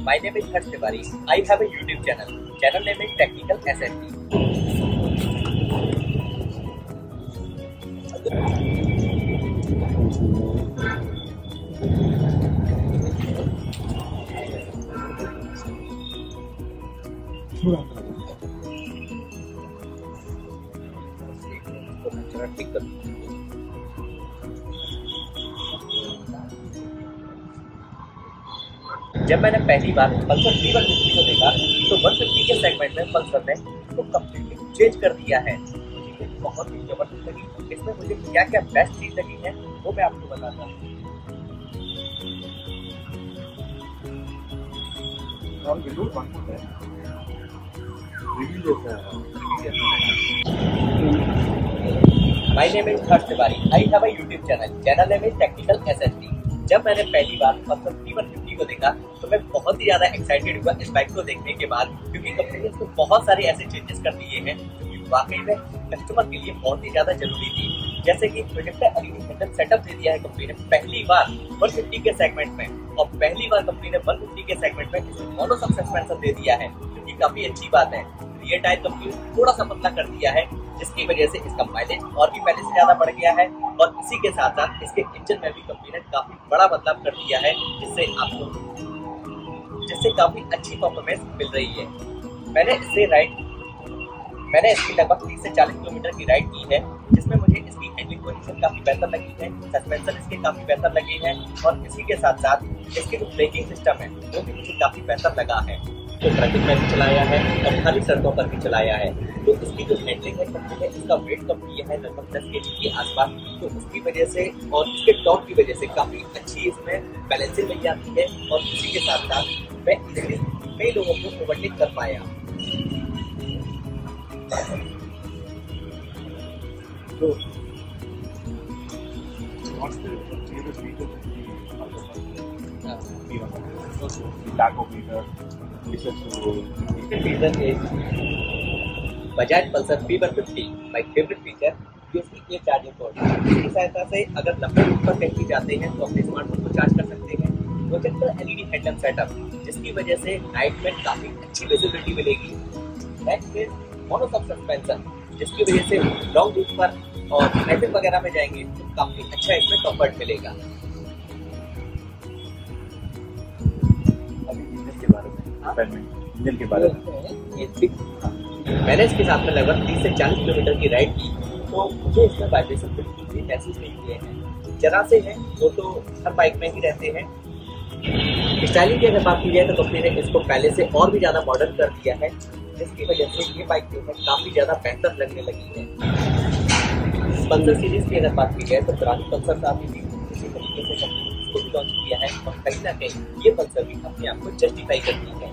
My name is Harsh Tiwari. I have a YouTube channel. Channel name is Technical SMT. जब मैंने पहली बार Pulsar 350 को देखा तो 150 के सेगमेंट में पल्सर ने इसको कम्प्लीटली चेंज कर दिया है। मुझे बहुत ही जबरदस्त लगी। इसमें मुझे क्या क्या बेस्ट चीज लगी है वो मैं आपको बताता हूँ। My name is Harsh Tiwari. I have a YouTube channel. Channel name is Technical SMT. जब मैंने पहली बार पल्सर 350 को देखा तो मैं बहुत ही ज्यादा एक्साइटेड हुआ इस बाइक को देखने के बाद, क्योंकि कंपनी ने इसको बहुत सारे ऐसे चेंजेस कर दिए हैं जो वाकई में कस्टमर के लिए बहुत ही ज्यादा जरूरी थी। जैसे कि प्रोजेक्टर एलईडी हैंडल सेटअप दे दिया है कंपनी ने पहली बार 150 के सेगमेंट में, और पहली बार कंपनी ने 150 के सेगमेंट में इसमें मोनो सब सस्पेंशन दे दिया है, जो कि काफी अच्छी बात है। रियर टायर कंपनी ने थोड़ा सा पतला कर दिया है, जिसकी वजह से इसका माइलेज और भी पहले से ज्यादा बढ़ गया है, और इसी के साथ साथ इसके इंजन में भी कंपनी ने काफी बड़ा बदलाव कर दिया है, जिससे काफी अच्छी परफॉर्मेंस मिल रही है। मैंने इसकी लगभग 30 से 40 किलोमीटर की राइड की है, जिसमें मुझे इसकी हैंडलिंग पोजीशन काफी बेहतर लगी है, सस्पेंशन इसके काफी बेहतर लगे हैं, और इसी के साथ साथ इसके जो ब्रेकिंग सिस्टम है वो भी मुझे काफी बेहतर लगा है। तो ट्रैफिक में भी चलाया है और खाली सड़कों पर भी चलाया है। तो इसकी जो हैंडलिंग है कंपनी ने, इसका वेट कम किया है लगभग 10 kg के आसपास, तो उसकी वजह से और इसके टॉप की वजह से काफी अच्छी इसमें बैलेंसिंग मिल जाती है, और इसी के साथ साथ मैं इजीली कई लोगों को ओवरटेक कर पाया। तो Bajaj Pulsar 350 my favourite feature USB A charging port. इसकी सहायता से अगर लंबे रूट पर कहीं जाते हैं तो अपने स्मार्टफोन को चार्ज कर सकते हैं। प्रोजेक्टर एलईडी हैंडल सेटअप, जिसकी वजह से नाइट में काफी अच्छी विजिबिलिटी मिलेगी। बैक में मोनो सब सस्पेंशन, जिसकी वजह से लॉन्ग रूट पर और ट्रैफिक वगैरह में जाएंगे तो काफी अच्छा इसमें कंफर्ट मिलेगा। इंजन के बारे में मैंने इसके साथ में लगभग 30 से 40 किलोमीटर की राइड की, तो मुझे इसमें वाइब्रेशन बिल्कुल भी महसूस नहीं हुए हैं। जरा से हैं वो तो हर बाइक में ही रहते हैं। स्टाइलिंग की अगर बात की जाए तो कंपनी ने इसको पहले से और भी ज्यादा मॉडर्न कर दिया है, जिसकी वजह से ये बाइक जो है काफी ज्यादा बेहतर लगने लगी है। पल्सर सीरीज की अगर बात की जाए तो पुरानी पल्सर काफी थी, इसी तरीके से कंपनी ने इसको भी लॉन्च किया है, और कहीं ना कहीं ये पल्सर भी अपने आप को जस्टिफाई करती है।